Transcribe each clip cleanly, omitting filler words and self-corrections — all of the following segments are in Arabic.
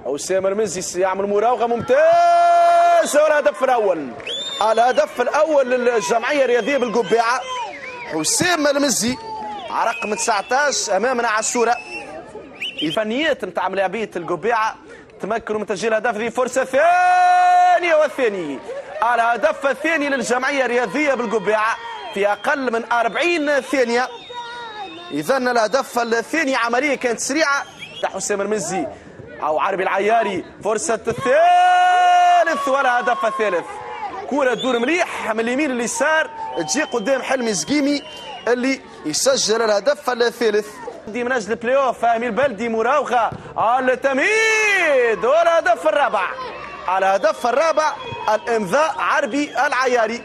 حسام المزي يعمل مراوغه ممتازه والهدف الاول. الهدف الاول للجمعيه الرياضيه بالقبيعه. حسام المزي على رقم 19 امامنا على الصوره. الفنيات نتاع لاعبيه القبيعه تمكنوا من تسجيل هدف. هذه فرصه ثانيه والثاني. الهدف الثاني للجمعيه الرياضيه بالقبيعه في اقل من 40 ثانيه. اذا الهدف الثاني عمليه كانت سريعه تاع حسام المزي او عربي العياري. فرصه الثالث والهدف الثالث. كره تدور مليح من اليمين لليسار تجي قدام حلمي زقيمي اللي يسجل الهدف الثالث. دي من اجل البلاي اوف فهمي البلدي مراوغه التمهيد والهدف الرابع. الهدف الرابع الامضاء عربي العياري.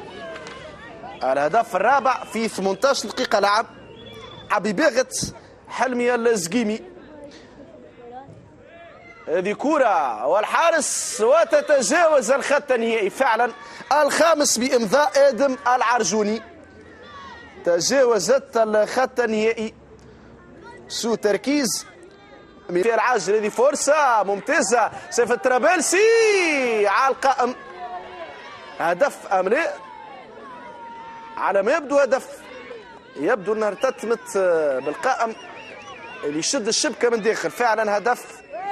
الهدف الرابع في 18 دقيقه لعب. بباغة حلمي الزقيمي. هذه كرة والحارس وتتجاوز الخط النهائي فعلا. الخامس بإمضاء آدم العرجوني تجاوزت الخط النهائي. سوء تركيز في العاجل. هذه فرصة ممتازة سيف الطرابلسي على القائم. هدف أم لا؟ على ما يبدو هدف. يبدو انها ارتتمت بالقائم اللي يشد الشبكه من داخل. فعلا هدف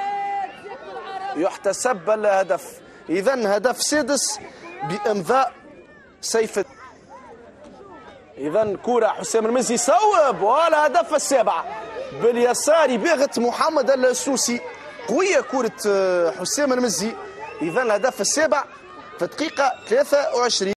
يحتسب الهدف. اذا هدف سادس بامضاء سيف. اذا كره حسام المزي صوب والهدف السابع باليسار باغة محمد السوسي. قويه كره حسام المزي. اذا الهدف السابع في الدقيقه 23.